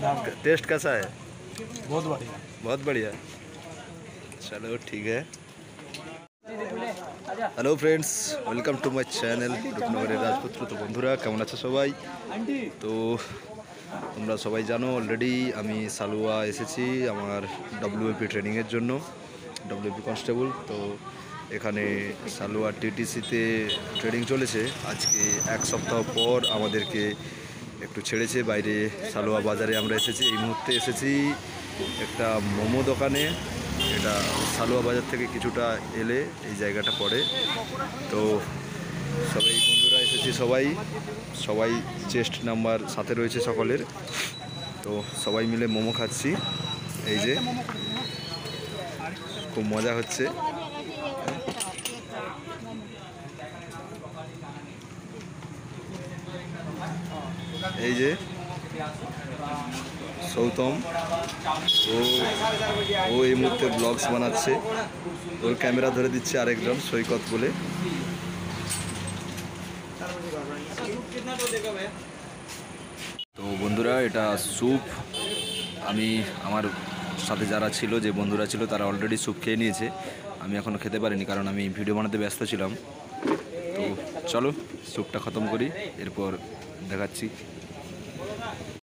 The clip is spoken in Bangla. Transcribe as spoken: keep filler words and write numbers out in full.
टेस्ट कैसा है? बहुत बढ़िया बहुत बढ़िया। चलो ठीक है। Hello friends, welcome to my channel रूपनगरेर राजपुत्र। तो बंधुरा केमन आछो सबाई? तो তোমরা সবাই জানো অলরেডি আমি সালুয়া এসেছি আমার ডব্লিউএপি ট্রেনিংয়ের জন্য, ডব্লিউএপি কনস্টেবল। তো এখানে সালুয়া টিটিসিতে ট্রেনিং চলেছে। আজকে এক সপ্তাহ পর আমাদেরকে একটু ছেড়েছে বাইরে সালুয়া বাজারে আমরা এসেছি। এই মুহূর্তে এসেছি একটা মোমো দোকানে। এটা সালুয়া বাজার থেকে কিছুটা এলে এই জায়গাটা পড়ে। তো সবাই বন্ধুরা এসেছি, সবাই সবাই চেস্ট নাম্বার সাথে রয়েছে সকলের। তো সবাই মিলে মোমো খাচ্ছি। এই যে খুব মজা হচ্ছে। এই যে সৌতম, ও ও এই মুহূর্তে ব্লগস বানাচ্ছে। ওর ক্যামেরা ধরে দিচ্ছে আরেকজন সৈকত বলে। তো বন্ধুরা, এটা স্যুপ। আমি আমার সাথে যারা ছিল, যে বন্ধুরা ছিল, তারা অলরেডি স্যুপ খেয়ে নিয়েছে। আমি এখনও খেতে পারিনি কারণ আমি ভিডিও বানাতে ব্যস্ত ছিলাম। তো চলো স্যুপটা খতম করি, এরপর দেখাচ্ছি।